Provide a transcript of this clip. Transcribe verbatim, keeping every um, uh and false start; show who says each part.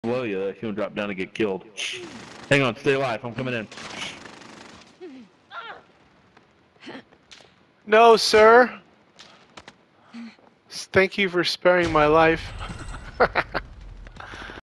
Speaker 1: Below you, if you don't drop down and get killed. Hang on, stay alive. I'm coming in.
Speaker 2: No, sir. Thank you for sparing my life.